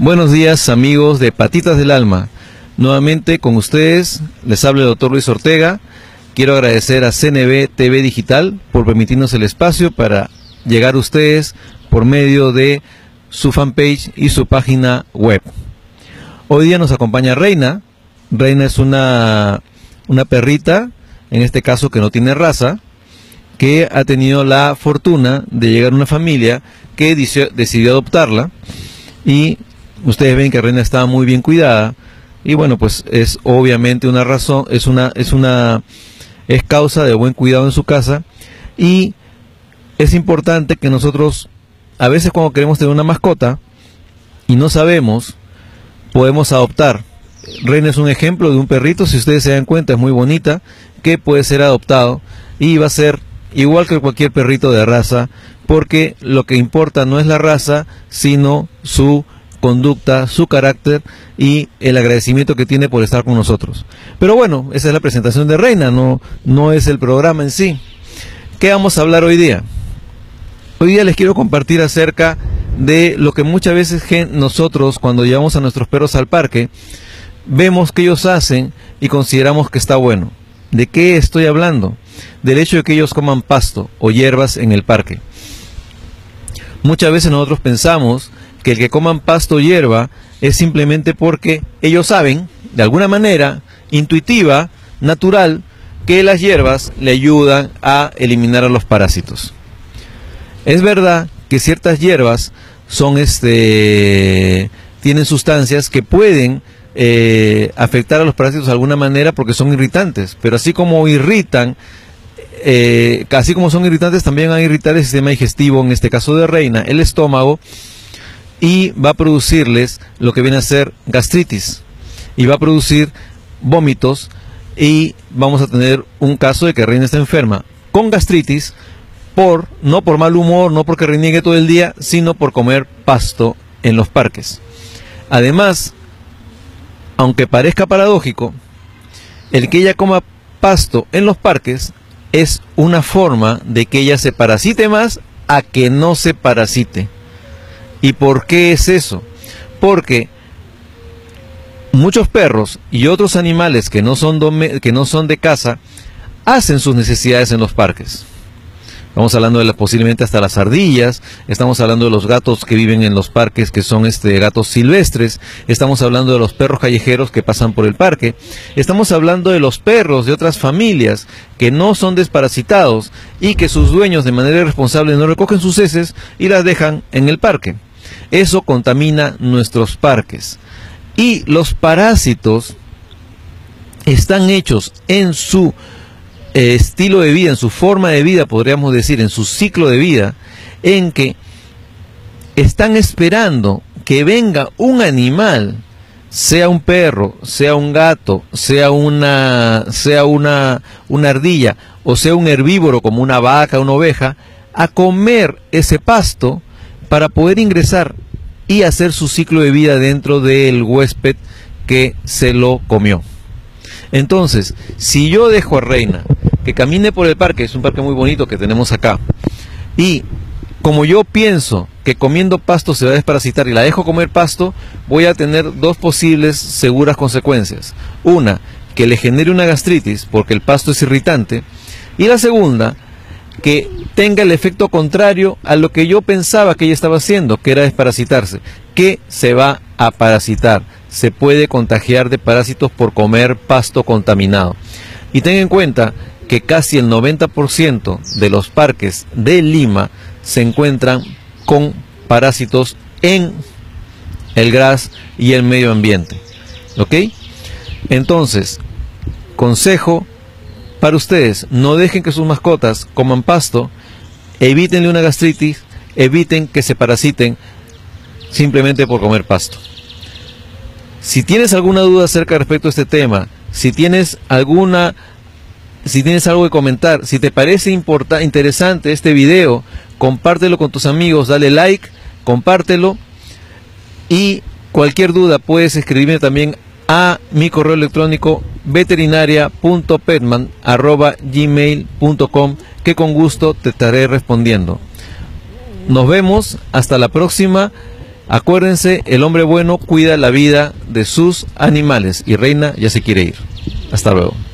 Buenos días, amigos de Patitas del Alma. Nuevamente con ustedes les habla el doctor Luis Ortega. Quiero agradecer a CNB TV Digital por permitirnos el espacio para llegar a ustedes por medio de su fanpage y su página web. Hoy día nos acompaña Reina. Reina es una perrita, en este caso que no tiene raza, que ha tenido la fortuna de llegar a una familia que decidió adoptarla, y ustedes ven que Reina está muy bien cuidada, y bueno, pues es obviamente una razón, es causa de buen cuidado en su casa. Y es importante que nosotros, a veces cuando queremos tener una mascota y no sabemos, podemos adoptar. Reina es un ejemplo de un perrito, si ustedes se dan cuenta, es muy bonita, que puede ser adoptado y va a ser igual que cualquier perrito de raza, porque lo que importa no es la raza, sino su conducta, su carácter y el agradecimiento que tiene por estar con nosotros. Pero bueno, esa es la presentación de Reina, no es el programa en sí. ¿Qué vamos a hablar hoy día? Hoy día les quiero compartir acerca de lo que muchas veces nosotros, cuando llevamos a nuestros perros al parque, vemos que ellos hacen y consideramos que está bueno. ¿De qué estoy hablando? Del hecho de que ellos coman pasto o hierbas en el parque. Muchas veces nosotros pensamos que el que coman pasto o hierba es simplemente porque ellos saben, de alguna manera intuitiva, natural, que las hierbas le ayudan a eliminar a los parásitos. Es verdad que ciertas hierbas son tienen sustancias que pueden afectar a los parásitos de alguna manera porque son irritantes, pero así como irritan, así como son irritantes, también van a irritar el sistema digestivo, en este caso de Reina, el estómago, y va a producirles lo que viene a ser gastritis, y va a producir vómitos, y vamos a tener un caso de que Reina está enferma con gastritis, no por mal humor, no porque reniegue todo el día, sino por comer pasto en los parques. Además, aunque parezca paradójico, el que ella coma pasto en los parques es una forma de que ella se parasite más a que no se parasite. ¿Y por qué es eso? Porque muchos perros y otros animales que no son de casa hacen sus necesidades en los parques. Estamos hablando de posiblemente hasta las ardillas, estamos hablando de los gatos que viven en los parques, que son gatos silvestres, estamos hablando de los perros callejeros que pasan por el parque, estamos hablando de los perros de otras familias que no son desparasitados y que sus dueños de manera irresponsable no recogen sus heces y las dejan en el parque. Eso contamina nuestros parques. Y los parásitos están hechos en su estilo de vida, en su forma de vida, podríamos decir, en su ciclo de vida, en que están esperando que venga un animal, sea un perro, sea un gato, sea una ardilla, o sea un herbívoro como una vaca, una oveja, a comer ese pasto para poder ingresar y hacer su ciclo de vida dentro del huésped que se lo comió. Entonces, si yo dejo a Reina que camine por el parque, es un parque muy bonito que tenemos acá, y como yo pienso que comiendo pasto se va a desparasitar y la dejo comer pasto, voy a tener dos posibles seguras consecuencias. Una, que le genere una gastritis porque el pasto es irritante, y la segunda, que tenga el efecto contrario a lo que yo pensaba que ella estaba haciendo, que era desparasitarse, que se va a parasitar. Se puede contagiar de parásitos por comer pasto contaminado. Y ten en cuenta que casi el 90% de los parques de Lima se encuentran con parásitos en el gras y el medio ambiente. ¿Ok? Entonces, consejo para ustedes: no dejen que sus mascotas coman pasto, evítenle una gastritis, eviten que se parasiten simplemente por comer pasto. Si tienes alguna duda acerca respecto a este tema, si tienes algo que comentar, si te parece interesante este video, compártelo con tus amigos, dale like, compártelo, y cualquier duda puedes escribirme también a mi correo electrónico veterinaria.petman@gmail.com, que con gusto te estaré respondiendo. Nos vemos hasta la próxima. Acuérdense, el hombre bueno cuida la vida de sus animales y Reina ya se quiere ir. Hasta luego.